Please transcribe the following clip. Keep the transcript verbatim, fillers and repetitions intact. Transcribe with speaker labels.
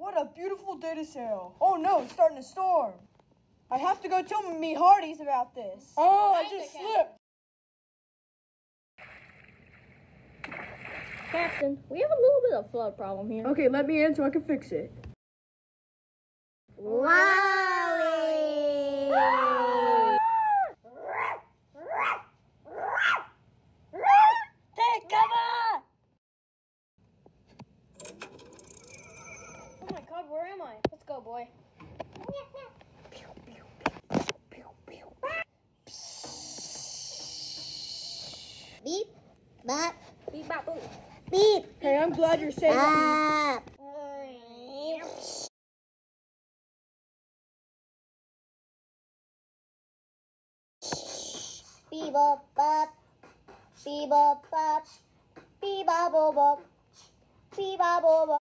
Speaker 1: What a beautiful day to sail. Oh no, it's starting to storm. I have to go tell me Hardee's about this. Oh, I just slipped.
Speaker 2: Captain, we have a little bit of flood problem here.
Speaker 1: Okay, let me in so I can fix it.
Speaker 2: Wally! Take cover! Oh my god, where am I? Let's go, boy.
Speaker 3: Beep, bop,
Speaker 2: Beep, bop, boop.
Speaker 3: beep,
Speaker 1: Hey, I'm glad you're safe.
Speaker 3: bop. Beep, bop, bop, beep, bop, bop, beep, bop, bop, beep, bop, bop.